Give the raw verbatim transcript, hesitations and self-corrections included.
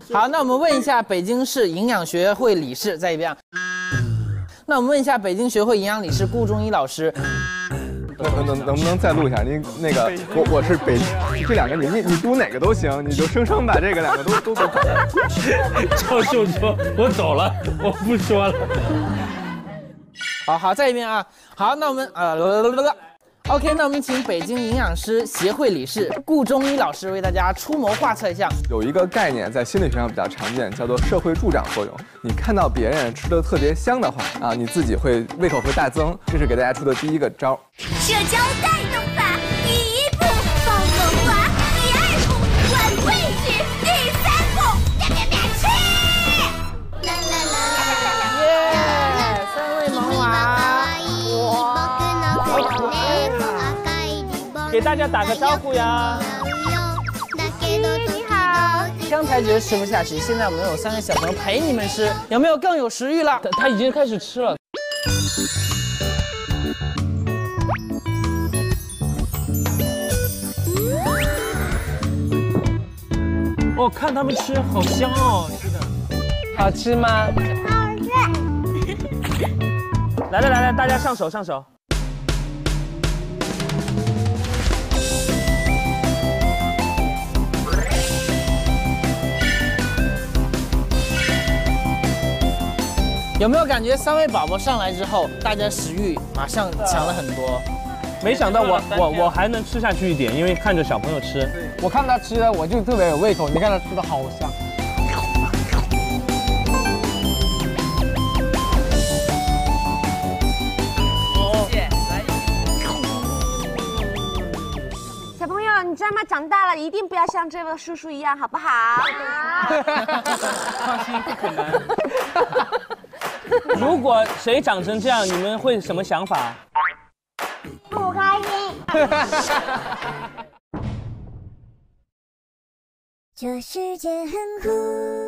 好，那我们问一下北京市营养学会理事，在一边。那我们问一下北京学会营养理事顾中医老师。 能能能不能再录一下？您那个我我是北这两个你你你读哪个都行，你就生生把这个两个都都读好。 赵秀说：“我走了，我不说了。” 好好，再一遍啊！好，那我们呃 ，OK， 那我们请北京营养师协会理事顾中医老师为大家出谋划策一下。 有一个概念在心理学上比较常见，叫做社会助长作用。你看到别人吃的特别香的话啊，你自己会胃口会大增。这是给大家出的第一个招。 社交带动法，第一步放猛娃，第二步管位置，第三步啪啪啪吃。啦啦啦！ 耶，三位萌娃，哇！ 给大家打个招呼呀！ 你好。 刚才觉得吃不下去，现在我们有三个小朋友陪你们吃，有没有更有食欲了？ 他他已经开始吃了。哦，看他们吃，好香哦，吃的。 好吃吗？ 好吃。 来来来来，大家上手上手。 有没有感觉三位宝宝上来之后，大家食欲马上强了很多？ 没想到我我我还能吃下去一点，因为看着小朋友吃。 我看他吃的，我就特别有胃口。你看他吃的好香。 小朋友，你知道吗？长大了一定不要像这位叔叔一样，好不好？ 放心，不可能。如果谁长成这样，你们会什么想法？ 不开心。这世界很酷。